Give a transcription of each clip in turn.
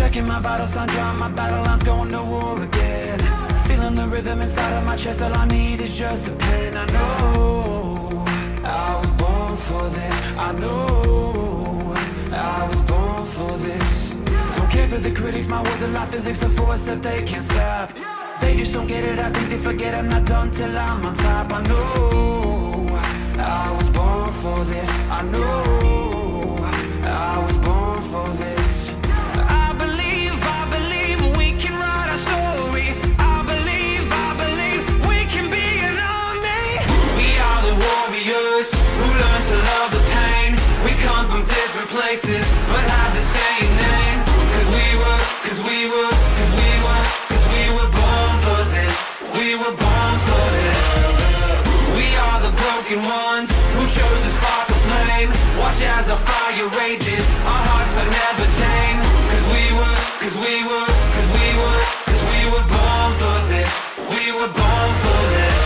checking my vital sign, drawing my battle lines, going to war again. Feeling the rhythm inside of my chest, all I need is just a pen. I know I was born for this. I know I was born for this. Don't care for the critics, my words are like physics, a force that they can't stop. They just don't get it, I think they forget I'm not done till I'm on top. I know I was born for this. I know I was born for this. I believe we can write our story. I believe we can be an army. We are the warriors who learn to love the pain. We come from different places, but have the same name. Cause we were born for this. We were born for this. We are the broken ones who chose to spark a flame. Watch as our fire rages, our hearts are never tame. Cause we were born for this. We were born for this.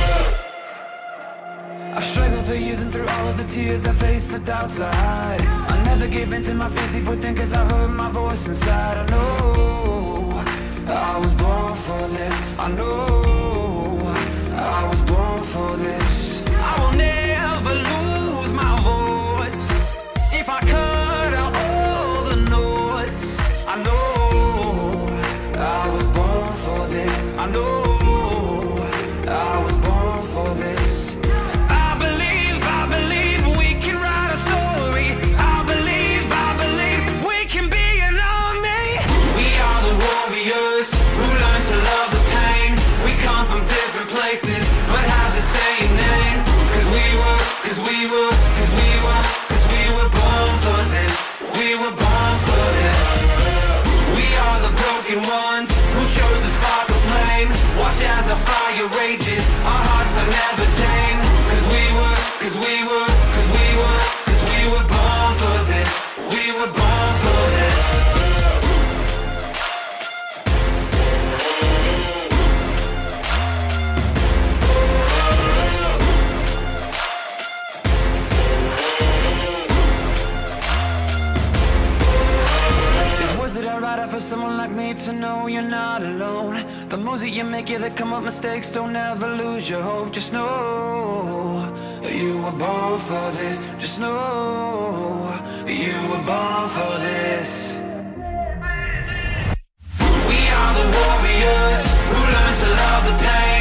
I've struggled for years, and through all of the tears I faced, the doubts I hide. I never gave in to my fears deep within, cause I heard my voice inside. I know I was born for this. I know I was born for this. I will never lose my voice if I cut out all the noise. I know I was born for this. I know I was born for this. I believe we can write a story. I believe we can be an army. We are the warriors who learn to love the pain. We come from different places, but have the same name. Cause we were born for this. We were born for this. We are the broken ones who chose to spark a flame. Watch as our fire rages, our hearts are never tame. Cause we were born for this. We were born for this. For someone like me to know you're not alone. The moves that you make, yeah, that come up mistakes. Don't ever lose your hope. Just know you were born for this. Just know you were born for this. We are the warriors who learn to love the pain.